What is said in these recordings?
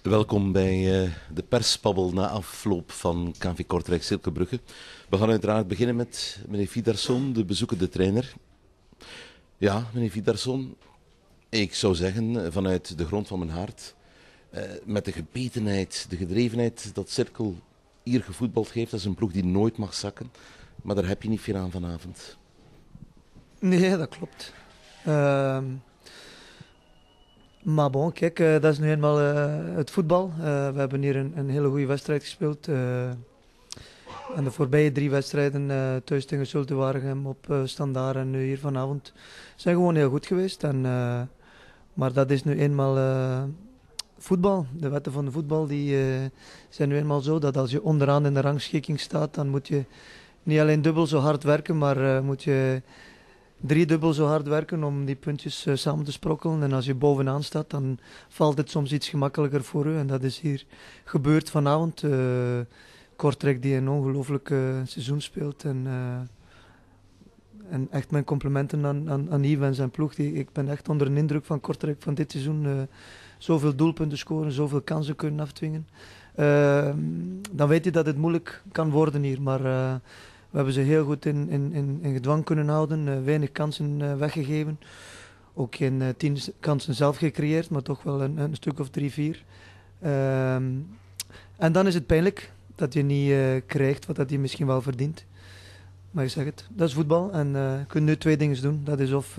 Welkom bij de persbabbel na afloop van KV Kortrijk Cercle Brugge. We gaan uiteraard beginnen met meneer Vidarsson, de bezoekende trainer. Ja, meneer Vidarsson, ik zou zeggen vanuit de grond van mijn hart, met de gebetenheid, de gedrevenheid dat Cercle hier gevoetbald heeft, dat is een ploeg die nooit mag zakken. Maar daar heb je niet veel aan vanavond. Nee, dat klopt. Maar bon, kijk, dat is nu eenmaal het voetbal. We hebben hier een hele goede wedstrijd gespeeld. En de voorbije 3 wedstrijden thuis tegen Zulte Waregem op Standaard en nu hier vanavond zijn gewoon heel goed geweest. Maar dat is nu eenmaal voetbal. De wetten van de voetbal die, zijn nu eenmaal zo dat als je onderaan in de rangschikking staat, dan moet je niet alleen dubbel zo hard werken, maar moet je 3-dubbel zo hard werken om die puntjes samen te sprokkelen. En als je bovenaan staat, dan valt het soms iets gemakkelijker voor u. En dat is hier gebeurd vanavond. Kortrijk die een ongelooflijk seizoen speelt. En echt mijn complimenten aan Yves en zijn ploeg. Ik ben echt onder de indruk van Kortrijk van dit seizoen. Zoveel doelpunten scoren, zoveel kansen kunnen afdwingen. Dan weet je dat het moeilijk kan worden hier. Maar we hebben ze heel goed in gedwang kunnen houden. Weinig kansen weggegeven. Ook geen 10 kansen zelf gecreëerd, maar toch wel een stuk of 3, 4. En dan is het pijnlijk dat je niet krijgt wat dat je misschien wel verdient. Maar ik zeg het, dat is voetbal. En je kunt nu 2 dingen doen. Dat is of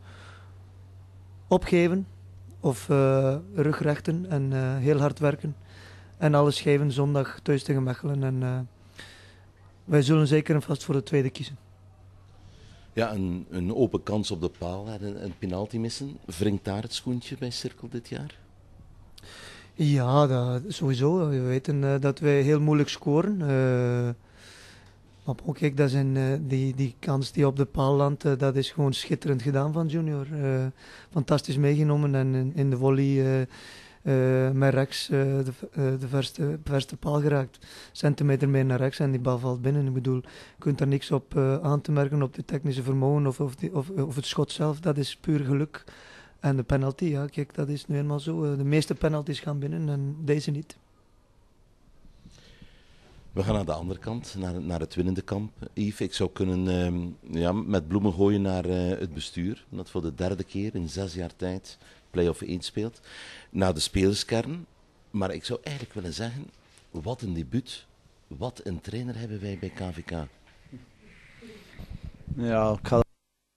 opgeven, of rugrechten en heel hard werken. En alles geven zondag thuis tegen Mechelen. En wij zullen zeker en vast voor de tweede kiezen. Ja, een open kans op de paal en een penalty missen. Wringt daar het schoentje bij Cercle dit jaar? Ja, dat, sowieso. We weten dat wij heel moeilijk scoren. Maar ook kijk, dat zijn, die kans die op de paal landt, dat is gewoon schitterend gedaan van Junior. Fantastisch meegenomen en in de volley met rechts de verste paal geraakt. Centimeter meer naar rechts en die bal valt binnen. Ik bedoel, je kunt daar niks op aan te merken op de technische vermogen of het schot zelf. Dat is puur geluk. En de penalty, ja, kijk, dat is nu eenmaal zo. De meeste penalties gaan binnen en deze niet. We gaan naar de andere kant, naar het winnende kamp. Yves, ik zou kunnen met bloemen gooien naar het bestuur. Dat voor de 3e keer in 6 jaar tijd play-off 1 speelt. Naar de spelerskern. Maar ik zou eigenlijk willen zeggen, wat een debuut. Wat een trainer hebben wij bij KVK. Ja, ik ga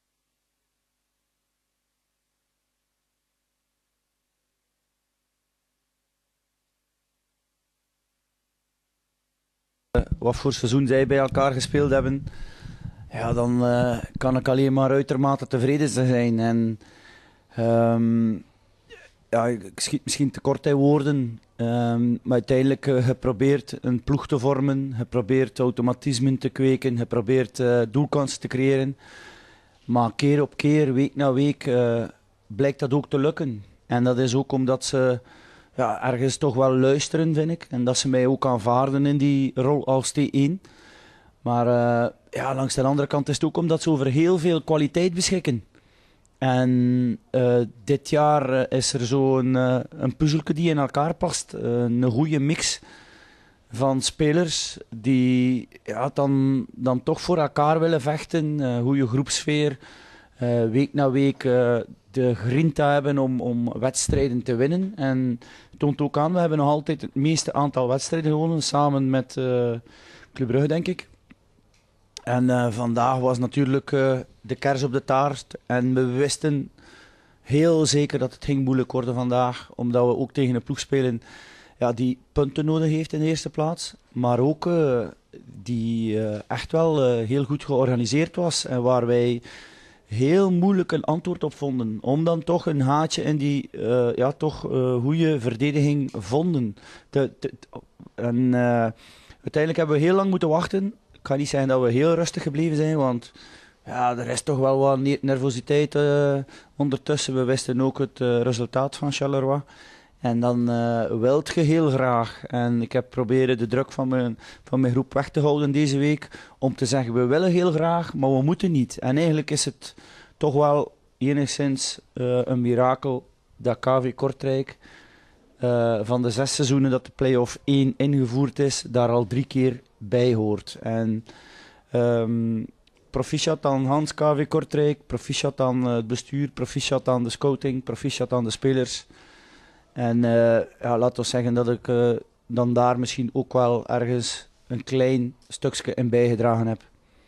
wat voor seizoen zij bij elkaar gespeeld hebben, ja, dan kan ik alleen maar uitermate tevreden zijn. En ja, ik schiet misschien te kort in woorden, maar uiteindelijk geprobeerd een ploeg te vormen, geprobeerd automatismen te kweken, geprobeerd doelkansen te creëren. Maar keer op keer, week na week, blijkt dat ook te lukken. En dat is ook omdat ze ergens toch wel luisteren, vind ik. En dat ze mij ook aanvaarden in die rol als T1. Maar langs de andere kant is het ook omdat ze over heel veel kwaliteit beschikken. En dit jaar is er zo'n een puzzelke die in elkaar past. Een goede mix van spelers die dan toch voor elkaar willen vechten. Goede groepsfeer. Week na week de grinta hebben om wedstrijden te winnen. En het toont ook aan, we hebben nog altijd het meeste aantal wedstrijden gewonnen, samen met Club Brugge, denk ik. En vandaag was natuurlijk de kers op de taart. En we wisten heel zeker dat het ging moeilijk worden vandaag, omdat we ook tegen een ploeg spelen die punten nodig heeft in de eerste plaats. Maar ook die echt wel heel goed georganiseerd was en waar wij heel moeilijk een antwoord op vonden. Om dan toch een haatje in die goede verdediging vonden. Uiteindelijk hebben we heel lang moeten wachten. Ik kan niet zeggen dat we heel rustig gebleven zijn, want er is toch wel wat nervositeit ondertussen. We wisten ook het resultaat van Charleroi. En dan wilt je heel graag. En ik heb proberen de druk van mijn groep weg te houden deze week. Om te zeggen, we willen heel graag, maar we moeten niet. En eigenlijk is het toch wel enigszins een mirakel dat KV Kortrijk van de 6 seizoenen dat de play-off 1 ingevoerd is, daar al 3 keer bij hoort. En proficiat aan Hans KV Kortrijk, proficiat aan het bestuur, proficiat aan de scouting, proficiat aan de spelers. En laten we zeggen dat ik dan daar misschien ook wel ergens een klein stukje in bijgedragen heb.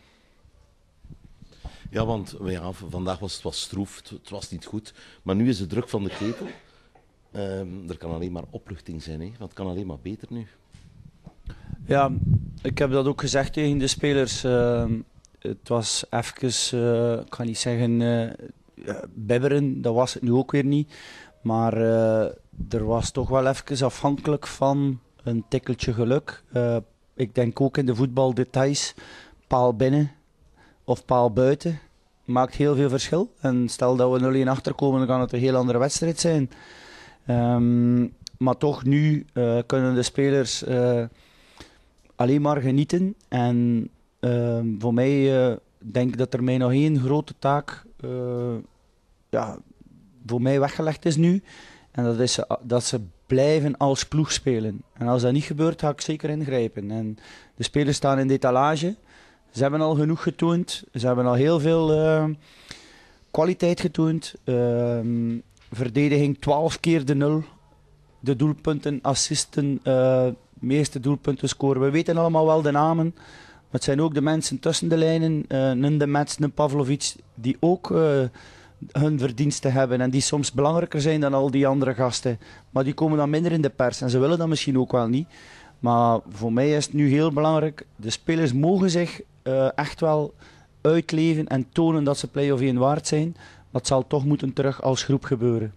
Ja, want vandaag was het stroef, het was niet goed. Maar nu is de druk van de ketel. Er kan alleen maar opluchting zijn, hè? Want het kan alleen maar beter nu. Ja, ik heb dat ook gezegd tegen de spelers. Het was even, ik kan niet zeggen bibberen, dat was het nu ook weer niet. Maar er was toch wel even afhankelijk van een tikkeltje geluk. Ik denk ook in de voetbaldetails, paal binnen of paal buiten, maakt heel veel verschil. En stel dat we 0-1 achterkomen, dan kan het een heel andere wedstrijd zijn. Maar toch, nu kunnen de spelers alleen maar genieten. En voor mij denk ik dat er mij nog één grote taak voor mij weggelegd is nu. En dat is dat ze blijven als ploeg spelen. En als dat niet gebeurt, ga ik zeker ingrijpen. En de spelers staan in de etalage. Ze hebben al genoeg getoond. Ze hebben al heel veel kwaliteit getoond. Verdediging 12 keer de 0. De doelpunten, assisten, meeste doelpunten scoren. We weten allemaal wel de namen. Maar het zijn ook de mensen tussen de lijnen. Een De Mets, een Pavlovic, die ook hun verdiensten hebben. En die soms belangrijker zijn dan al die andere gasten. Maar die komen dan minder in de pers. En ze willen dat misschien ook wel niet. Maar voor mij is het nu heel belangrijk. De spelers mogen zich echt wel uitleven en tonen dat ze play-off 1 waard zijn. Dat zal toch moeten terug als groep gebeuren.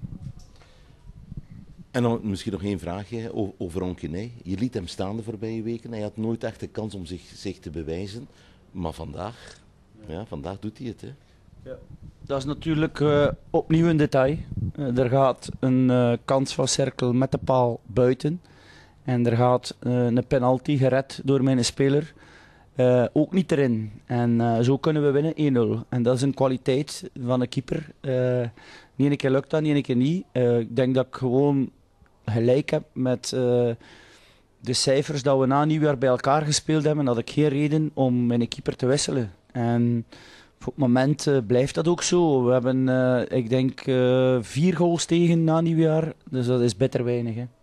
En dan misschien nog één vraagje over Onkenij. Je liet hem staan de voorbije weken. Hij had nooit echt de kans om zich te bewijzen. Maar vandaag doet hij het. Hè? Ja. Dat is natuurlijk opnieuw een detail. Er gaat een kans van cirkel met de paal buiten. En er gaat een penalty gered door mijn speler ook niet erin. En zo kunnen we winnen 1-0. En dat is een kwaliteit van een keeper. Niet een keer lukt dat, niet een keer niet. Ik denk dat ik gewoon gelijk heb met de cijfers dat we na nieuwjaar bij elkaar gespeeld hebben. Had ik geen reden om mijn keeper te wisselen. En op het moment blijft dat ook zo. We hebben, ik denk, 4 goals tegen na nieuwjaar. Dus dat is bitter weinig. Hè.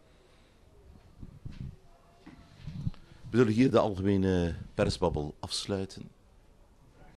We zullen hier de algemene persbabbel afsluiten.